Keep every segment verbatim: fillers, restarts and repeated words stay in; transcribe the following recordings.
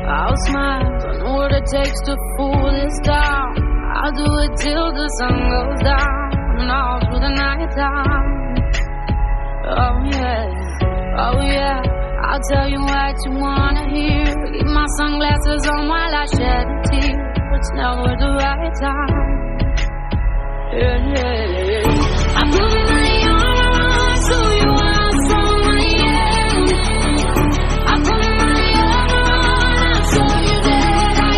I'll smile, I know what it takes to fool this town. I'll do it till the sun goes down, and all through the night time. Oh yeah, oh yeah, I'll tell you what you wanna hear. Keep my sunglasses on while I shed a tear. It's never the right time. Yeah, yeah, yeah. I put my arm around so you are strong, I am. I put my arm around, I'll show you that I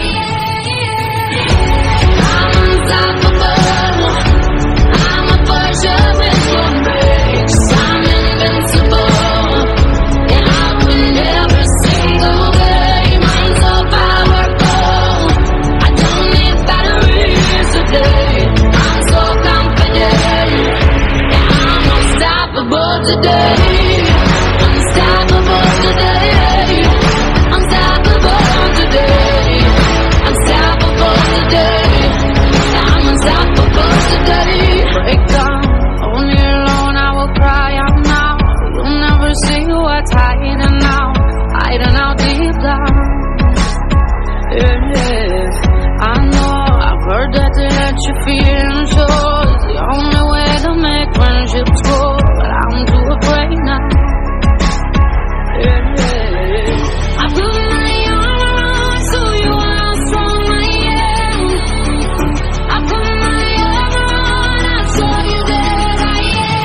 am. I'm unstoppable. I'm a Porsche with no brakes. I'm invincible. Yeah, I win every single game. I'm so powerful. I don't need batteries today. I'm so confident. Yeah, I'm unstoppable today. Unstoppable today. Unstoppable today. Unstoppable today. Yeah, I'm unstoppable today. Break down, only alone I will cry out now. You'll never see what's hiding out, hiding out deep down. Yeah, yeah. I know, I've heard that to let you feel and show is the only way to make friendships grow, but I'm too afraid now. Yeah, yeah. I put my arm around so you are strong, I am. I put my arm around, I'll show you that I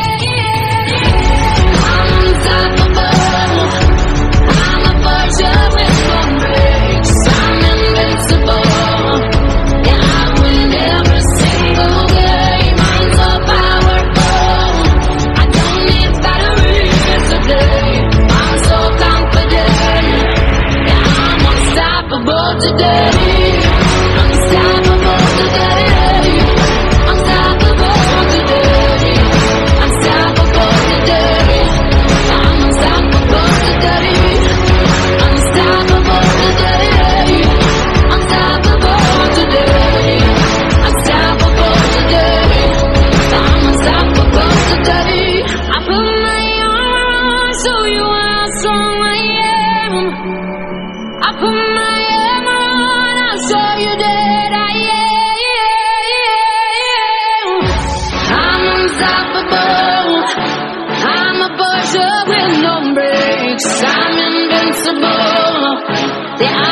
am. I'm unstoppable. I'm a Porsche with no brakes. I'm invincible. Yeah, I win every single game. I'm so powerful. I don't need batteries today. I'm so confident. Yeah, I'm unstoppable today. Unstoppable today. Unstoppable today. Unstoppable today. I'm unstoppable today. Unstoppable today. Unstoppable today. Unstoppable today. I'm unstoppable today. I put my arm around so you are strong, I am. I put my arm around, I'll show you that I am. I'm unstoppable. I'm a Porsche with no brakes. I'm invincible. Yeah,